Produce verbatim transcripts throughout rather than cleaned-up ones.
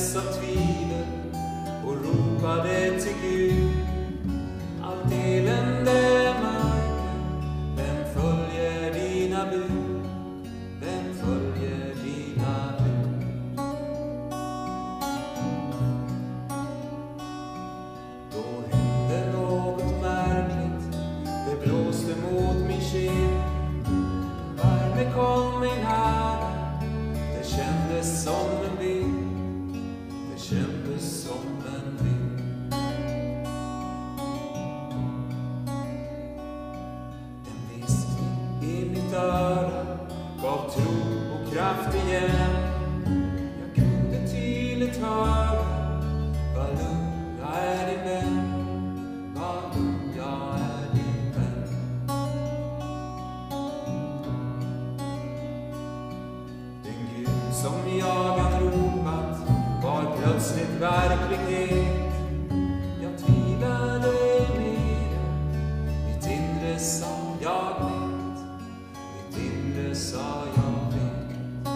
fylldes av tvivel och ropade till Gud. Allt elände mörker, vem följer dina bud? Vem följer dina bud? Då hände något märkligt, det blåste mot min kind. Värme kom mig nära, det kändes som en vind. Det kändes som en vind. En viskning i mitt öra gav tro och kraft igen. Jag kunde tydligt höra: vad lugn, jag är din vän. Vad lugn, jag är din vän. Den Gud som jag har ropat var plötsligt verklighet. Jag tvivlade mer, mitt inre sa jag vet. Mitt inre sa jag vet.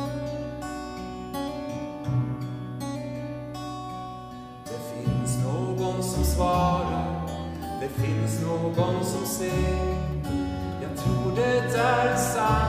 Det finns någon som svarar, det finns någon som ser. Jag tror det är sant.